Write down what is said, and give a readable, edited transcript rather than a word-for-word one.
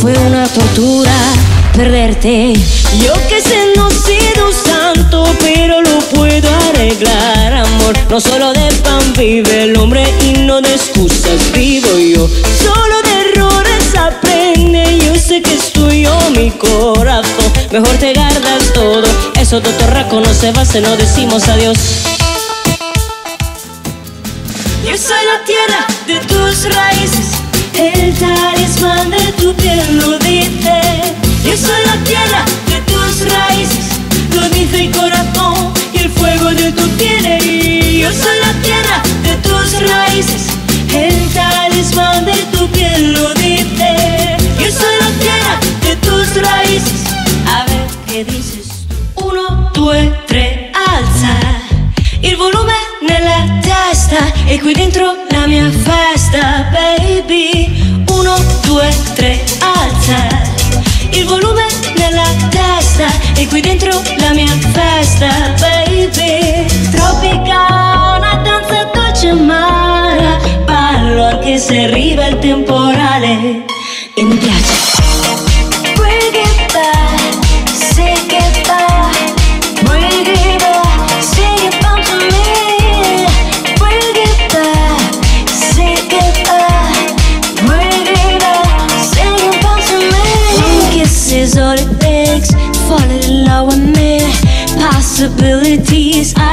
fue una tortura perderte. Yo que sé, no he sido santo, pero lo puedo arreglar, amor. No solo de pan vive el hombre y no de excusas vivo yo. Solo de errores aprende, yo sé que es tuyo mi corazón. Mejor te guardas todo, eso totorraco no se va si no decimos adiós. Yo soy la tierra de tus raíces, el talismán de tu piel lo dice. Yo soy la tierra de tus raíces, lo dice el corazón y el fuego de tu piel. Yo soy la tierra de tus raíces, el talismán de tu piel lo dice. Yo soy la tierra de tus raíces. A ver qué dices tú. 1, 2, 3, alza il volume nella testa e qui dentro la mia festa, baby. 1, 2, 3, alza il volume nella testa e qui dentro la mia festa, baby. Tropica, una danza dolce amara, ballo anche se arriva il temporale e mi piace. Bring it back, take it back, bring it back, sing it back to me. Bring it back, take it back, bring it back, sing it back to me. One kiss is all it takes, fall in love with me. Possibilities